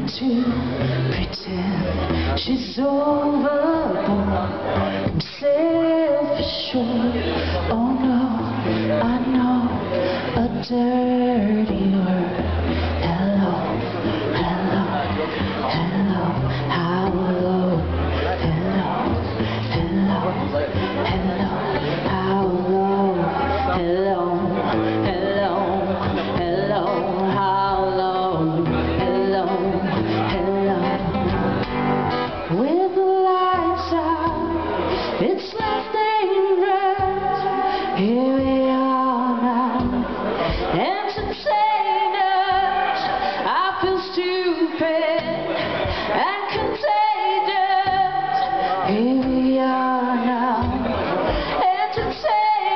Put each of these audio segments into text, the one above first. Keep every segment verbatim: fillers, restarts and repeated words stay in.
to pretend she's overboard. I'm self-assured. Oh no, I know a dirty word. Hello, hello, hello, how low. Hello, hello, hello, how low. Hello, hello, hello, how low. Hello, hello. With the lights out, it's less dangerous. Here we are now, entertainers. I feel stupid and contagious. Here we are now, entertainers.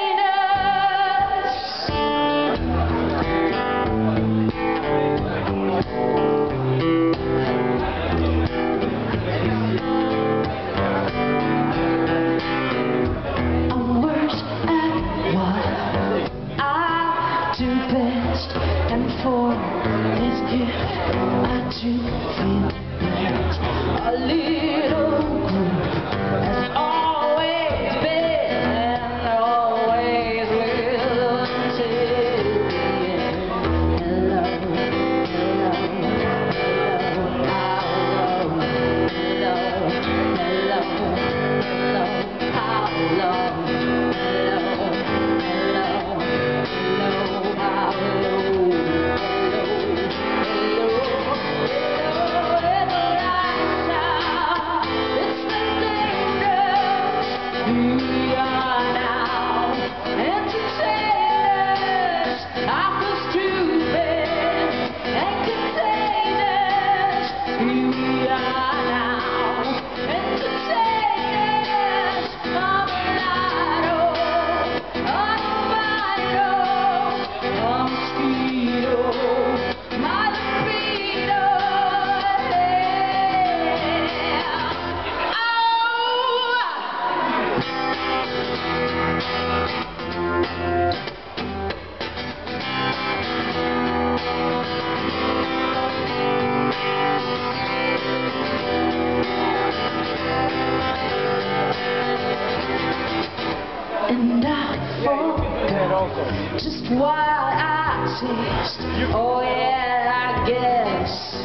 Do best, and for this gift I do feel blessed. A little group has always been and always will until the end. Hello, hello, hello, hello, hello, how long? And I forgot just why I taste. Oh yeah, I guess